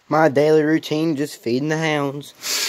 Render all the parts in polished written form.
My daily routine, just feeding the hounds.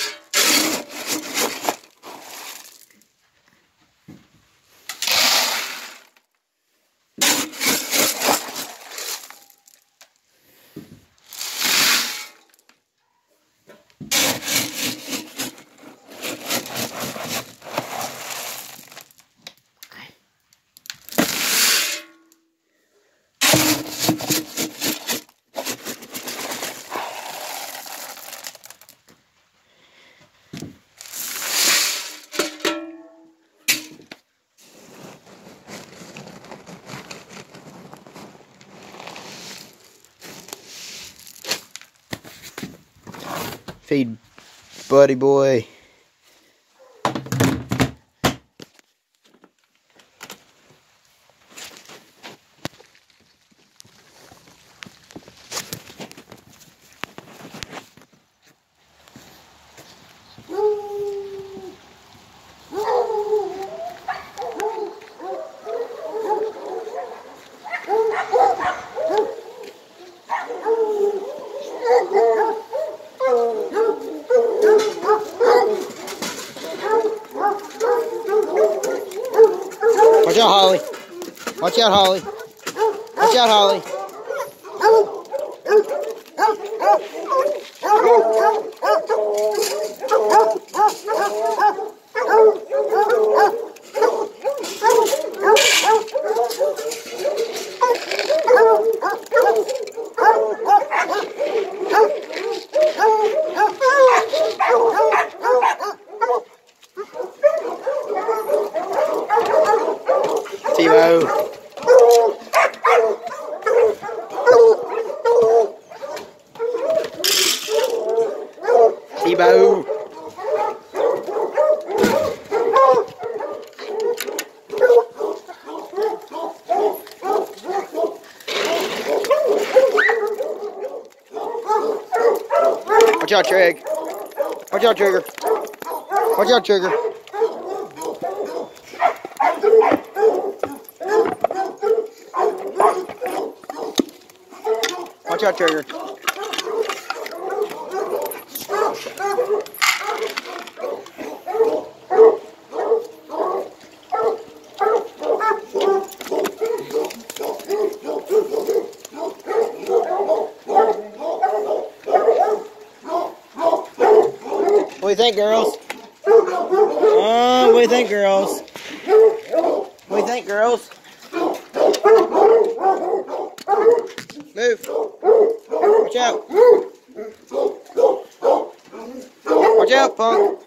Feed Buddy Boy. Watch out, Holly. Watch out, Holly. Watch out, Holly. Timo. Timo. Watch out, Trig. Watch out, Trigger. Watch out, Trigger. Watch out, Trigger. What do you think, girls? What do you think, girls? What do you think, girls? Move. Watch out. Watch out, punk.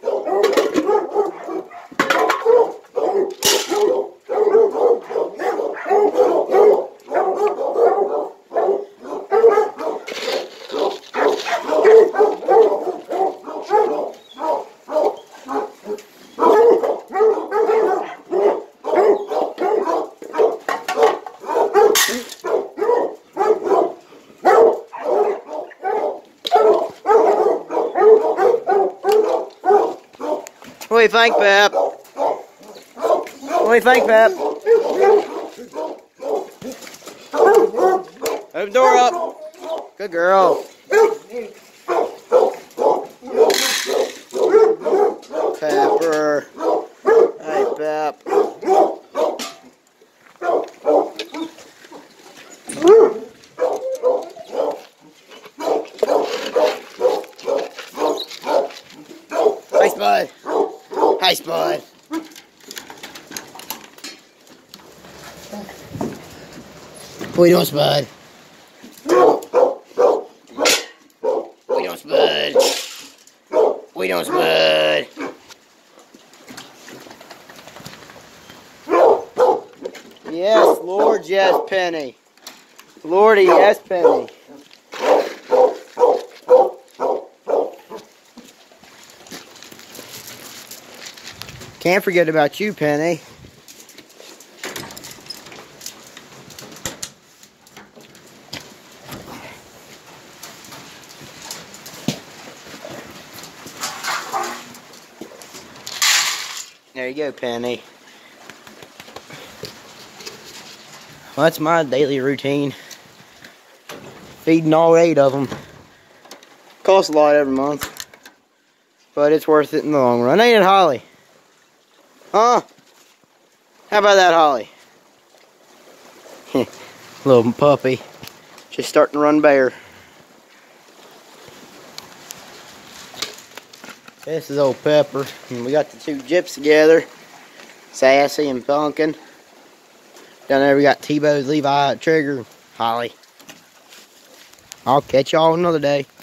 What do you think, Pep? What do you think, Pep? Open the door up. Good girl. Pepper. Hey, Pep. Hi, Spud. Hi, Spud. What you doing, Spud? What you doing, Spud? What you doing, Spud? Yes, Lord, yes, Penny. Lordy, yes, Penny. Can't forget about you, Penny. There you go, Penny. Well, that's my daily routine. Feeding all 8 of them. costs a lot every month, but it's worth it in the long run. Ain't it, Holly? Huh? How about that, Holly? Little puppy. Just starting to run bare. This is old Pepper. And we got the two Gyps together. Sassy and Pumpkin. Down there we got T-Bows, Levi, Trigger, Holly. I'll catch y'all another day.